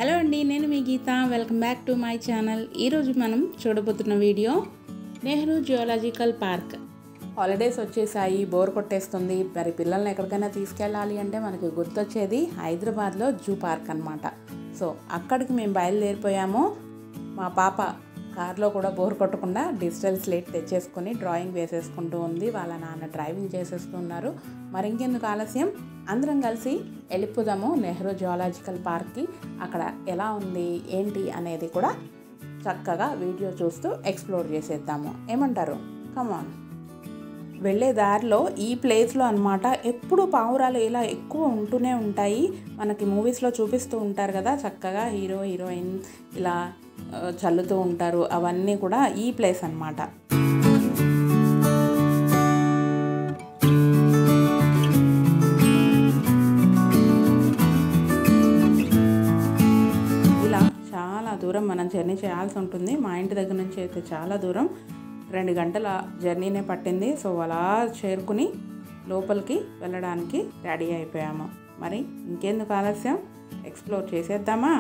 Hello అండి, నేను మీ Geetha. Welcome back to my channel. ఈరోజు మనం చూడబోతున్న video Nehru geological park. Holidays వచ్చేసాయి, బోర్ కొట్టేస్తుంది. మరి పిల్లల్ని ఎక్కడికైనా తీసుకెళ్ళాలి అంటే మనకి గుర్తొచ్చేది హైదరాబాద్లో జూ పార్క్ అనమాట. సో అక్కడికి మేము బయలుదేరిపోయాము. మా పాప కార్లో కూడా బోర్ కొట్టకుండా డిజిటల్ స్లేట్ తెచ్చేసుకొని డ్రాయింగ్ వేసేసుకుంటూ ఉంది. వాళ్ళ నాన్న డ్రైవింగ్ చేసేస్తున్నారు. మరి ఇంకెందుకు ఆలస్యం, అందరం కలిసి వెళ్ళిపోదాము నెహ్రూ జియోలాజికల్ పార్క్కి. అక్కడ ఎలా ఉంది ఏంటి అనేది కూడా చక్కగా వీడియో చూస్తూ ఎక్స్ప్లోర్ చేసేద్దాము. ఏమంటారు? కమాన్. వెళ్ళే దారిలో ఈ ప్లేస్లో అనమాట ఎప్పుడు పావురాలు ఇలా ఎక్కువ ఉంటూనే ఉంటాయి. మనకి మూవీస్లో చూపిస్తూ ఉంటారు కదా, చక్కగా హీరో హీరోయిన్ ఇలా చల్లుతూ ఉంటారు. అవన్నీ కూడా ఈ ప్లేస్ అన్నమాట. ఇలా చాలా దూరం మనం జర్నీ చేయాల్సి ఉంటుంది. మా ఇంటి దగ్గర నుంచి అయితే చాలా దూరం, 2 గంటల జర్నీనే పట్టింది. సో అలా చేరుకుని లోపలికి వెళ్ళడానికి రెడీ అయిపోయాము. మరి ఇంకెందుకు ఆలస్యం, ఎక్స్ప్లోర్ చేసేద్దామా?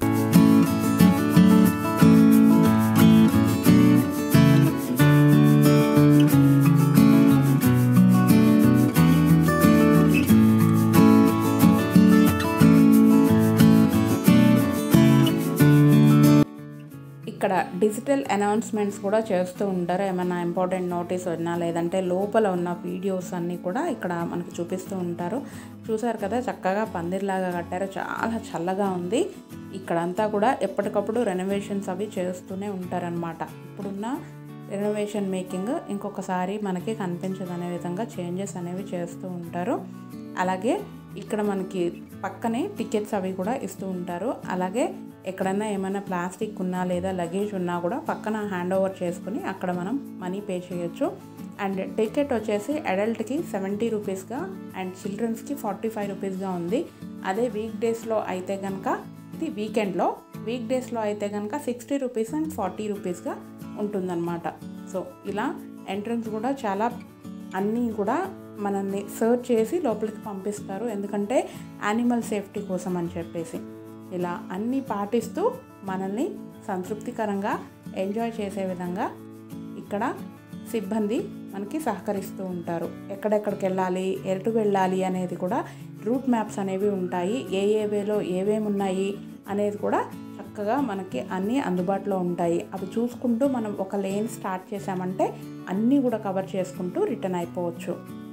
ఇక్కడ డిజిటల్ అనౌన్స్మెంట్స్ కూడా చేస్తూ ఉంటారు. ఏమైనా ఇంపార్టెంట్ నోటీస్ ఉన్నా లేదంటే లోపల ఉన్న వీడియోస్ అన్నీ కూడా ఇక్కడ మనకు చూపిస్తూ ఉంటారు. చూసారు కదా, చక్కగా పందిర్లాగా కట్టారు. చాలా చల్లగా ఉంది. ఇక్కడంతా కూడా ఎప్పటికప్పుడు రెనోవేషన్స్ అవి చేస్తూనే ఉంటారనమాట. ఇప్పుడున్న రెనోవేషన్ మేకింగ్ ఇంకొకసారి మనకి కనిపించదనే విధంగా చేంజెస్ అనేవి చేస్తూ ఉంటారు. అలాగే ఇక్కడ మనకి పక్కనే టికెట్స్ అవి కూడా ఇస్తూ ఉంటారు. అలాగే ఎక్కడన్నా ఏమైనా ప్లాస్టిక్ ఉన్నా లేదా లగేజ్ ఉన్నా కూడా పక్కన హ్యాండ్ ఓవర్ చేసుకుని అక్కడ మనం మనీ పే చేయొచ్చు. అండ్ టికెట్ వచ్చేసి అడల్ట్కి 70 రూపీస్గా అండ్ చిల్డ్రన్స్కి 45 రూపీస్గా ఉంది. అదే వీక్ డేస్లో అయితే కనుక, ఇది వీక్ డేస్లో అయితే కనుక 60 రూపీస్ అండ్ 40 రూపీస్గా ఉంటుందన్నమాట. సో ఇలా ఎంట్రన్స్ కూడా చాలా అన్నీ కూడా మనల్ని సర్చ్ చేసి లోపలికి పంపిస్తారు. ఎందుకంటే యానిమల్ సేఫ్టీ కోసం అని చెప్పేసి ఇలా అన్నీ పాటిస్తూ మనల్ని సంతృప్తికరంగా ఎంజాయ్ చేసే విధంగా ఇక్కడ సిబ్బంది మనకి సహకరిస్తూ ఉంటారు. ఎక్కడెక్కడికి వెళ్ళాలి, ఎటు వెళ్ళాలి అనేది కూడా రూట్ మ్యాప్స్ అనేవి ఉంటాయి. ఏ వేలో ఏవేమి ఉన్నాయి అనేది కూడా చక్కగా మనకి అన్నీ అందుబాటులో ఉంటాయి. అవి చూసుకుంటూ మనం ఒక లేన్ స్టార్ట్ చేసామంటే అన్నీ కూడా కవర్ చేసుకుంటూ రిటర్న్ అయిపోవచ్చు.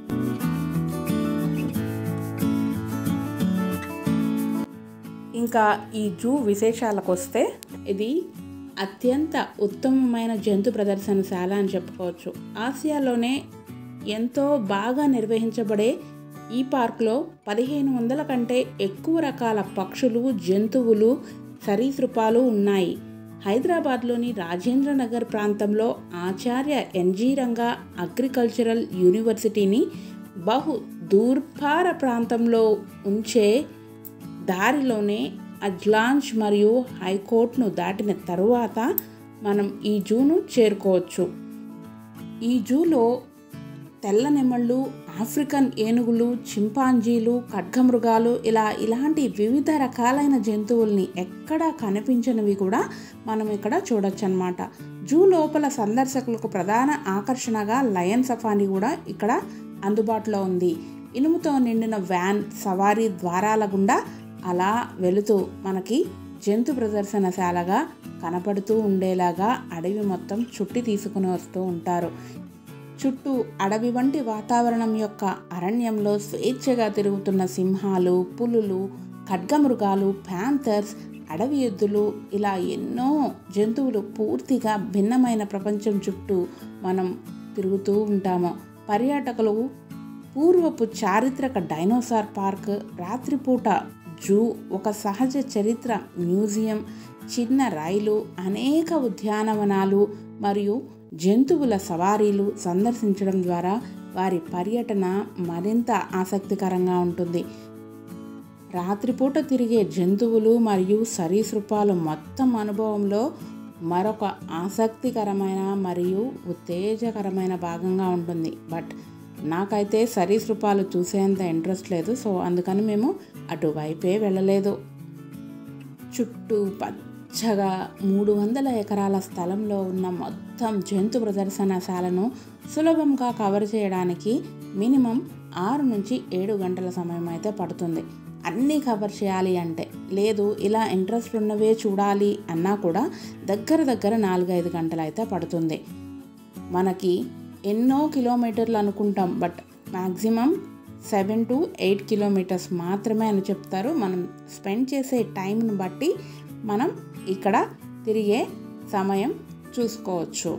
ఇంకా ఈ జూ విశేషాలకు వస్తే, ఇది అత్యంత ఉత్తమమైన జంతు ప్రదర్శనశాల అని చెప్పుకోవచ్చు. ఆసియాలోనే ఎంతో బాగా నిర్వహించబడే ఈ పార్కులో 1500 కంటే ఎక్కువ రకాల పక్షులు, జంతువులు, సరీసృపాలు ఉన్నాయి. హైదరాబాద్లోని రాజేంద్ర నగర్ ప్రాంతంలో ఆచార్య ఎన్జీ రంగా అగ్రికల్చరల్ యూనివర్సిటీని బహు దూర్భార ప్రాంతంలో ఉంచే దారిలోనే అజ్లాంజ్ మరియు హైకోర్టును దాటిన తరువాత మనం ఈ జూను చేరుకోవచ్చు. ఈ జూలో తెల్ల నెమళ్ళు, ఆఫ్రికన్ ఏనుగులు, చింపాంజీలు, ఖడ్గమృగాలు ఇలాంటి వివిధ రకాలైన జంతువుల్ని ఎక్కడా కనిపించనివి కూడా మనం ఇక్కడ చూడొచ్చు అన్నమాట. జూ లోపల సందర్శకులకు ప్రధాన ఆకర్షణగా లయన్ సఫారీ కూడా ఇక్కడ అందుబాటులో ఉంది. ఇనుముతో నిండిన వ్యాన్ సవారీ ద్వారాల గుండా అలా వెళుతూ మనకి జంతు ప్రదర్శనశాలగా కనపడుతూ ఉండేలాగా అడవి మొత్తం చుట్టి తీసుకుని వస్తూ ఉంటారు. చుట్టూ అడవి వంటి వాతావరణం యొక్క అరణ్యంలో స్వేచ్ఛగా తిరుగుతున్న సింహాలు, పులులు, ఖడ్గమృగాలు, ప్యాంథర్స్, అడవి ఎద్దులు, ఇలా ఎన్నో జంతువులు పూర్తిగా భిన్నమైన ప్రపంచం చుట్టూ మనం తిరుగుతూ ఉంటాము. పర్యాటకులు పూర్వపు చారిత్రక డైనోసార్ పార్క్, రాత్రిపూట జూ, ఒక సహజ చరిత్ర మ్యూజియం, చిన్న రైలు, అనేక ఉద్యానవనాలు మరియు జంతువుల సవారీలు సందర్శించడం ద్వారా వారి పర్యటన మరింత ఆసక్తికరంగా ఉంటుంది. రాత్రిపూట తిరిగే జంతువులు మరియు సరీసృపాలు మొత్తం అనుభవంలో మరొక ఆసక్తికరమైన మరియు ఉత్తేజకరమైన భాగంగా ఉంటుంది. బట్ నాకైతే సరీసృపాలు చూసేంత ఇంట్రెస్ట్ లేదు. సో అందుకని మేము అటువైపే వెళ్ళలేదు. చుట్టూ పచ్చగా 300 ఎకరాల స్థలంలో ఉన్న మొత్తం జంతు ప్రదర్శనశాలను సులభంగా కవర్ చేయడానికి మినిమం 6 నుంచి 7 గంటల సమయం అయితే పడుతుంది. అన్నీ కవర్ చేయాలి అంటే, లేదు ఇలా ఇంట్రెస్ట్ ఉన్నవే చూడాలి అన్నా కూడా దగ్గర 4-5 గంటలు అయితే పడుతుంది. మనకి ఎన్నో కిలోమీటర్లు అనుకుంటాం, బట్ మ్యాక్సిమం 7 to 8 కిలోమీటర్స్ మాత్రమే అని చెప్తారు. మనం స్పెండ్ చేసే టైంని బట్టి మనం ఇక్కడ తిరిగే సమయం చూసుకోవచ్చు.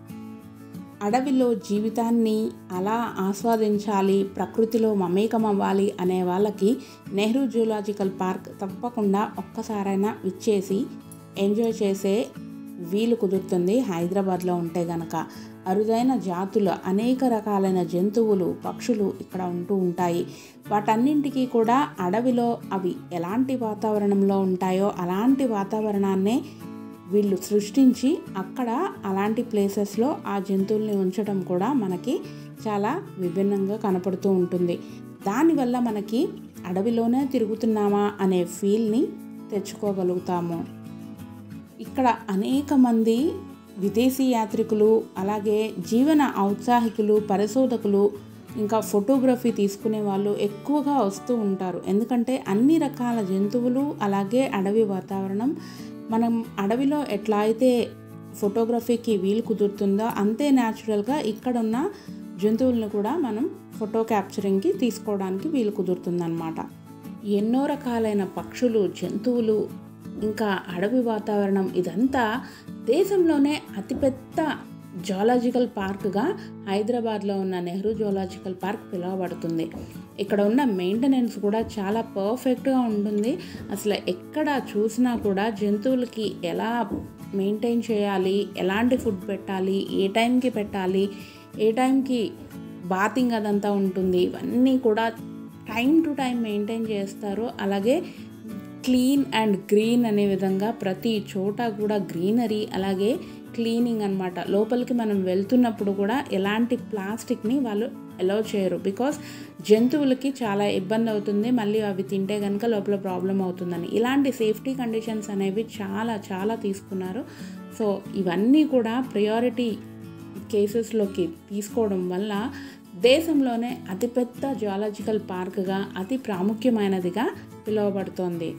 అడవిలో జీవితాన్ని అలా ఆస్వాదించాలి, ప్రకృతిలో మమేకం అవ్వాలి అనే వాళ్ళకి నెహ్రూ జూలాజికల్ పార్క్ తప్పకుండా ఒక్కసారైనా విచ్చేసి ఎంజాయ్ చేసే వీలు కుదురుతుంది. హైదరాబాద్లో ఉంటే గనక అరుదైన జాతుల అనేక రకాలైన జంతువులు, పక్షులు ఇక్కడ ఉంటూ ఉంటాయి. వాటన్నింటికీ కూడా అడవిలో అవి ఎలాంటి వాతావరణంలో ఉంటాయో అలాంటి వాతావరణాన్నే వీళ్ళు సృష్టించి అక్కడ అలాంటి ప్లేసెస్లో ఆ జంతువుల్ని ఉంచడం కూడా మనకి చాలా విభిన్నంగా కనపడుతూ ఉంటుంది. దానివల్ల మనకి అడవిలోనే తిరుగుతున్నామా అనే ఫీల్ని తెచ్చుకోగలుగుతాము. ఇక్కడ అనేక మంది విదేశీ యాత్రికులు, అలాగే జీవన ఔత్సాహికులు, పరిశోధకులు, ఇంకా ఫోటోగ్రఫీ తీసుకునే వాళ్ళు ఎక్కువగా వస్తూ ఉంటారు. ఎందుకంటే అన్ని రకాల జంతువులు, అలాగే అడవి వాతావరణం మనం అడవిలో ఎట్లా అయితే ఫోటోగ్రఫీకి వీలు కుదురుతుందో అంతే న్యాచురల్గా ఇక్కడున్న జంతువులను కూడా మనం ఫోటో క్యాప్చరింగ్కి తీసుకోవడానికి వీలు కుదురుతుందన్నమాట. ఎన్నో రకాలైన పక్షులు, జంతువులు, ఇంకా అడవి వాతావరణం ఇదంతా దేశంలోనే అతిపెద్ద జూలాజికల్ పార్క్గా హైదరాబాద్లో ఉన్న నెహ్రూ జూలాజికల్ పార్క్ పిలువబడుతుంది. ఇక్కడ ఉన్న మెయింటెనెన్స్ కూడా చాలా పర్ఫెక్ట్గా ఉంటుంది. అసలు ఎక్కడ చూసినా కూడా జంతువులకి ఎలా మెయింటైన్ చేయాలి, ఎలాంటి ఫుడ్ పెట్టాలి, ఏ టైంకి పెట్టాలి, ఏ టైంకి బాతింగ్ అదంతా ఉంటుంది, ఇవన్నీ కూడా టైం టు టైం మెయింటైన్ చేస్తారు. అలాగే క్లీన్ అండ్ గ్రీన్ అనే విధంగా ప్రతి చోట కూడా గ్రీనరీ, అలాగే క్లీనింగ్ అన్నమాట. లోపలికి మనం వెళ్తున్నప్పుడు కూడా ఎలాంటి ప్లాస్టిక్ని వాళ్ళు అలౌ చేయరు. బికాస్ జంతువులకి చాలా ఇబ్బంది అవుతుంది, మళ్ళీ అవి తింటే కనుక లోపల ప్రాబ్లం అవుతుందని. ఇలాంటి సేఫ్టీ కండిషన్స్ అనేవి చాలా తీసుకున్నారు. సో ఇవన్నీ కూడా ప్రయారిటీ కేసెస్లోకి తీసుకోవడం వల్ల దేశంలోనే అతిపెద్ద జూలాజికల్ పార్క్గా, అతి ప్రాముఖ్యమైనదిగా పిలువబడుతోంది.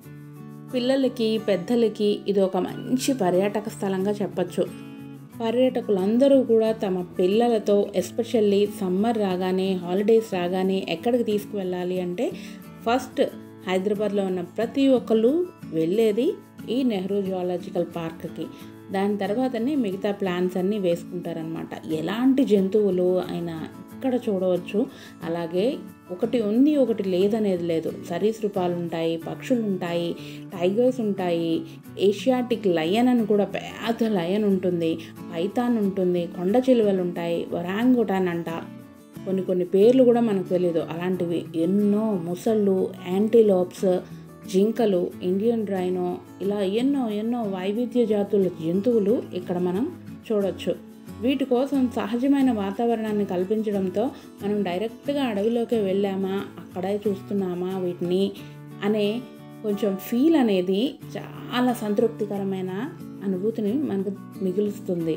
పిల్లలకి, పెద్దలకి ఇది ఒక మంచి పర్యాటక స్థలంగా చెప్పచ్చు. పర్యాటకులందరూ కూడా తమ పిల్లలతో ఎస్పెషల్లీ సమ్మర్ రాగానే, హాలిడేస్ రాగానే ఎక్కడికి తీసుకువెళ్ళాలి అంటే ఫస్ట్ హైదరాబాద్లో ఉన్న ప్రతి ఒక్కళ్ళు వెళ్ళేది ఈ నెహ్రూ జూలాజికల్ పార్క్కి. దాని తర్వాతనే మిగతా ప్లాన్స్ అన్నీ వేసుకుంటారనమాట. ఎలాంటి జంతువులు అయినా ఇక్కడ చూడవచ్చు. అలాగే ఒకటి ఉంది ఒకటి లేదనేది లేదు. సరీసృపాలు ఉంటాయి, పక్షులు ఉంటాయి, టైగర్స్ ఉంటాయి, ఏషియాటిక్ లయన్ అని కూడా పెద్ద లయన్ ఉంటుంది, పైథాన్ ఉంటుంది, కొండ చిలువలు ఉంటాయి, ఒరాంగుటాన్ అంట, కొన్ని పేర్లు కూడా మనకు తెలియదు అలాంటివి ఎన్నో, ముసళ్ళు, యాంటీలోప్స్, జింకలు, ఇండియన్ రైనో, ఇలా ఎన్నో వైవిధ్య జాతుల జంతువులు ఇక్కడ మనం చూడొచ్చు. వీటి కోసం సహజమైన వాతావరణాన్ని కల్పించడంతో మనం డైరెక్ట్గా అడవిలోకి వెళ్ళామా, అక్కడే చూస్తున్నామా వీటిని అనే కొంచెం ఫీల్ అనేది చాలా సంతృప్తికరమైన అనుభూతిని మనకు మిగులుస్తుంది.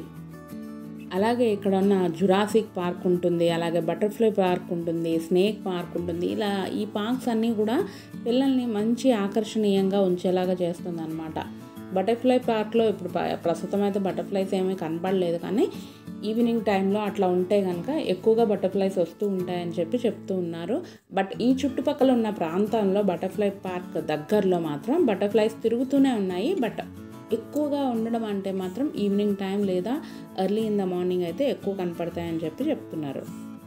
అలాగే ఇక్కడ ఉన్న జురాసిక్ పార్క్ ఉంటుంది, అలాగే బటర్ఫ్లై పార్క్ ఉంటుంది, స్నేక్ పార్క్ ఉంటుంది. ఇలా ఈ పార్క్స్ అన్నీ కూడా పిల్లల్ని మంచి ఆకర్షణీయంగా ఉంచేలాగా చేస్తుంది అన్నమాట. బటర్ఫ్లై పార్క్లో ఇప్పుడు ప్రస్తుతం అయితే బటర్ఫ్లైస్ ఏమీ కనపడలేదు, కానీ ఈవినింగ్ టైంలో అట్లా ఉంటే కనుక ఎక్కువగా బటర్ఫ్లైస్ వస్తూ ఉంటాయని చెప్తూ ఉన్నారు. బట్ ఈ చుట్టుపక్కల ఉన్న ప్రాంతంలో బటర్ఫ్లై పార్క్ దగ్గరలో మాత్రం బటర్ఫ్లైస్ తిరుగుతూనే ఉన్నాయి. బట్ ఎక్కువగా ఉండడం అంటే మాత్రం ఈవినింగ్ టైం లేదా ఎర్లీ ఇన్ ద మార్నింగ్ అయితే ఎక్కువ కనపడతాయని చెప్తున్నారు.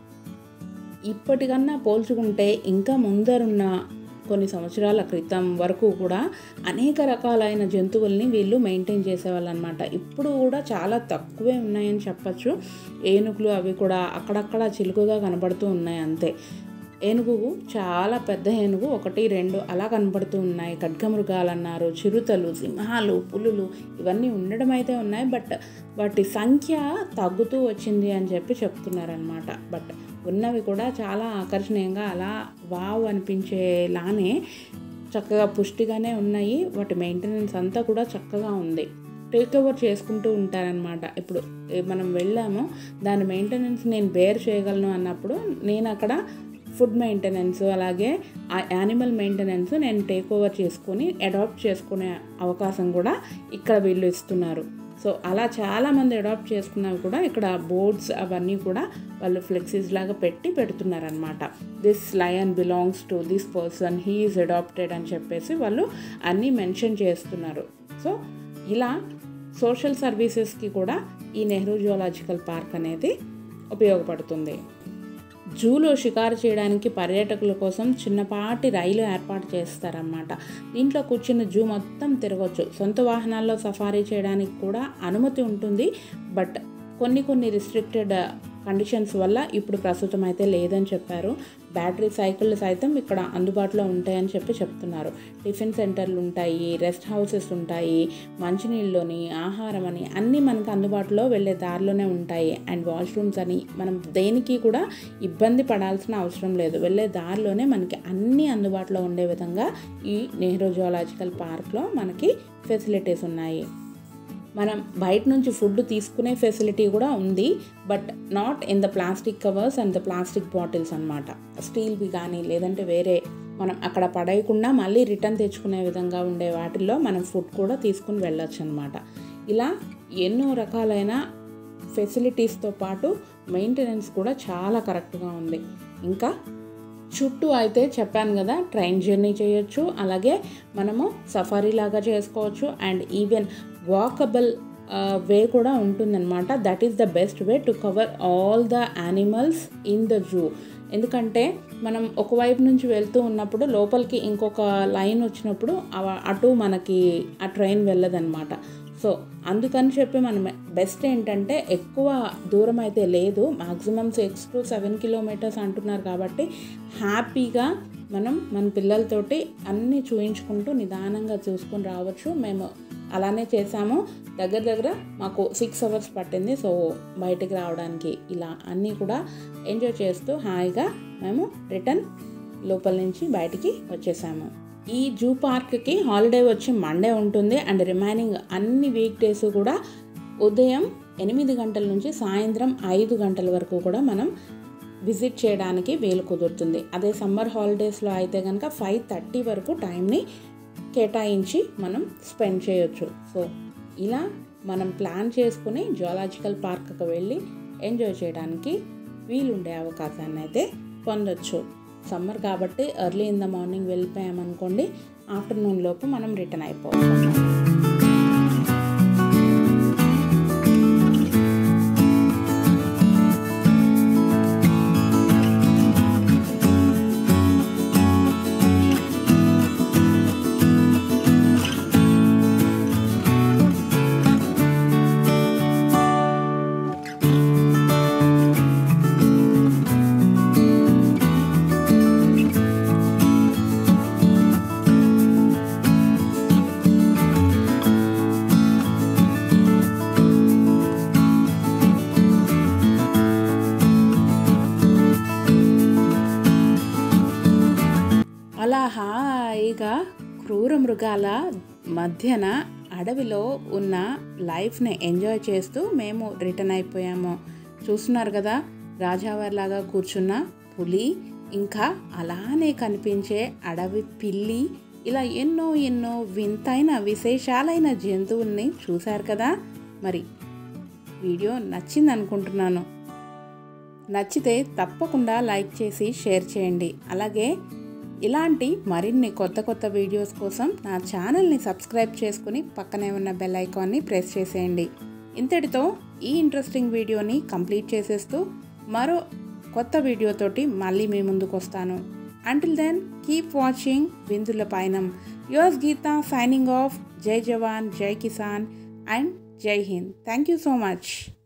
ఇప్పటికన్నా పోల్చుకుంటే ఇంకా ముందరున్న కొన్ని సంవత్సరాల క్రితం వరకు కూడా అనేక రకాలైన జంతువుల్ని వీళ్ళు మెయింటైన్ చేసేవాళ్ళు అనమాట. ఇప్పుడు కూడా చాలా తక్కువే ఉన్నాయని చెప్పచ్చు. ఏనుగులు అవి కూడా అక్కడక్కడ చిలుకగా కనబడుతూ ఉన్నాయి అంతే. ఏనుగు చాలా పెద్ద ఏనుగు 1-2 అలా కనబడుతూ ఉన్నాయి. ఖడ్గమృగాలు అన్నారు, చిరుతలు, సింహాలు, పులులు ఇవన్నీ ఉండడం అయితే ఉన్నాయి. బట్ వాటి సంఖ్య తగ్గుతూ వచ్చింది అని చెప్తున్నారనమాట. బట్ ఉన్నవి కూడా చాలా ఆకర్షణీయంగా అలా వావ్ అనిపించేలానే చక్కగా పుష్టిగానే ఉన్నాయి. వాటి మెయింటెనెన్స్ అంతా కూడా చక్కగా ఉంది. టేక్ ఓవర్ చేసుకుంటూ ఉంటారనమాట. ఇప్పుడు మనం వెళ్ళాము, దాని మెయింటెనెన్స్ నేను బేర్ చేయగలను అన్నప్పుడు నేను అక్కడ ఫుడ్ మెయింటెనెన్స్ అలాగే ఆ యానిమల్ మెయింటెనెన్స్ నేను టేక్ ఓవర్ చేసుకొని అడాప్ట్ చేసుకునే అవకాశం కూడా ఇక్కడ వీళ్ళు ఇస్తున్నారు. సో అలా చాలామంది అడాప్ట్ చేసుకున్నవి కూడా ఇక్కడ బోర్డ్స్ అవన్నీ కూడా వాళ్ళు ఫ్లెక్సీస్ లాగా పెడుతున్నారనమాట. This lion belongs to this person, he is adopted అని చెప్పేసి వాళ్ళు అన్నీ మెన్షన్ చేస్తున్నారు. సో ఇలా సోషల్ సర్వీసెస్కి కూడా ఈ నెహ్రూ జువాలజికల్ పార్క్ అనేది ఉపయోగపడుతుంది. జూలో షికారు చేయడానికి పర్యాటకుల కోసం చిన్నపాటి రైలు ఏర్పాటు చేస్తారన్నమాట. దీంట్లో కూర్చున్న జూ మొత్తం తిరగవచ్చు. సొంత వాహనాల్లో సఫారీ చేయడానికి కూడా అనుమతి ఉంటుంది. బట్ కొన్ని రిస్ట్రిక్టెడ్ కండిషన్స్ వల్ల ఇప్పుడు ప్రస్తుతం అయితే లేదని చెప్పారు. బ్యాటరీ సైకిళ్ళు సైతం ఇక్కడ అందుబాటులో ఉంటాయని చెప్తున్నారు. టిఫిన్ సెంటర్లు ఉంటాయి, రెస్ట్ హౌసెస్ ఉంటాయి, మంచినీళ్ళని, ఆహారం అని అన్నీ మనకు అందుబాటులో వెళ్ళే దారిలోనే ఉంటాయి. అండ్ వాష్రూమ్స్ అని మనం దేనికి కూడా ఇబ్బంది పడాల్సిన అవసరం లేదు. వెళ్ళే దారిలోనే మనకి అన్నీ అందుబాటులో ఉండే విధంగా ఈ నెహ్రూ జువాలజికల్ పార్క్లో మనకి ఫెసిలిటీస్ ఉన్నాయి. మనం బయట నుంచి ఫుడ్ తీసుకునే ఫెసిలిటీ కూడా ఉంది. But not in the plastic covers and the plastic bottles అనమాట. స్టీల్వి కానీ లేదంటే వేరే మనం అక్కడ పడేయకుండా మళ్ళీ రిటర్న్ తెచ్చుకునే విధంగా ఉండే వాటిల్లో మనం ఫుడ్ కూడా తీసుకుని వెళ్ళొచ్చు అనమాట. ఇలా ఎన్నో రకాలైన ఫెసిలిటీస్తో పాటు మెయింటెనెన్స్ కూడా చాలా కరెక్ట్గా ఉంది. ఇంకా చుట్టూ అయితే చెప్పాను కదా, ట్రైన్ జర్నీ చేయొచ్చు, అలాగే మనము సఫారీ లాగా చేసుకోవచ్చు. అండ్ ఈవెన్ వాకబుల్ వే కూడా ఉంటుందన్నమాట. That is the best way to cover all the animals in the zoo. ఎందుకంటే మనం ఒకవైపు నుంచి వెళ్తూ ఉన్నప్పుడు లోపలికి ఇంకొక లైన్ వచ్చినప్పుడు అటు మనకి ఆ ట్రైన్ వెళ్ళదన్నమాట. సో అందుకని చెప్పి మనం బెస్ట్ ఏంటంటే ఎక్కువ దూరం అయితే లేదు, మ్యాక్సిమం 6 to 7 కిలోమీటర్స్ అంటున్నారు. కాబట్టి హ్యాపీగా మనం మన పిల్లలతోటి అన్నీ చూయించుకుంటూ నిదానంగా చూసుకొని రావచ్చు. మేము అలానే చేసాము. దగ్గర మాకు 6 hours పట్టింది. సో బయటికి రావడానికి ఇలా అన్నీ కూడా ఎంజాయ్ చేస్తూ హాయిగా మేము రిటర్న్ లోపల నుంచి బయటికి వచ్చేసాము. ఈ జూ పార్క్కి హాలిడే వచ్చి మండే ఉంటుంది. అండ్ రిమైనింగ్ అన్ని వీక్ డేస్ కూడా ఉదయం 8 గంటల నుంచి సాయంత్రం 5 గంటల వరకు కూడా మనం విజిట్ చేయడానికి వీలు కుదురుతుంది. అదే సమ్మర్ హాలిడేస్లో అయితే కనుక 5:30 వరకు టైంని కేటాయించి మనం స్పెండ్ చేయొచ్చు. సో ఇలా మనం ప్లాన్ చేసుకుని జువాలజికల్ పార్క్కి వెళ్ళి ఎంజాయ్ చేయడానికి వీలుండే అవకాశాన్ని అయితే పొందొచ్చు. సమ్మర్ కాబట్టి ఎర్లీ ఇన్ ద మార్నింగ్ వెళ్ళిపోయామనుకోండి, ఆఫ్టర్నూన్ లోపు మనం రిటర్న్ అయిపోవచ్చు. అలా హాయిగా క్రూర మృగాల మధ్యన అడవిలో ఉన్న లైఫ్ని ఎంజాయ్ చేస్తూ మేము రిటర్న్ అయిపోయాము. చూస్తున్నారు కదా, రాజావారిలాగా కూర్చున్న పులి, ఇంకా అలానే కనిపించే అడవి పిల్లి, ఇలా ఎన్నో వింతైన విశేషాలైన జంతువుల్ని చూశారు కదా. మరి వీడియో నచ్చింది అనుకుంటున్నాను. నచ్చితే తప్పకుండా లైక్ చేసి షేర్ చేయండి. అలాగే ఇలాంటి మరిన్ని కొత్త వీడియోస్ కోసం నా ఛానల్ని సబ్స్క్రైబ్ చేసుకుని పక్కనే ఉన్న బెల్ ఐకాన్ని ప్రెస్ చేసేయండి. ఇంతటితో ఈ ఇంట్రెస్టింగ్ వీడియోని కంప్లీట్ చేసేస్తూ మరో కొత్త వీడియోతోటి మళ్ళీ మీ ముందుకు వస్తాను. అంటిల్ దెన్ కీప్ వాచింగ్ విందుల పయనం. Yours Geetha signing off. జై జవాన్, జై కిసాన్ అండ్ జై Hind. Thank you so much.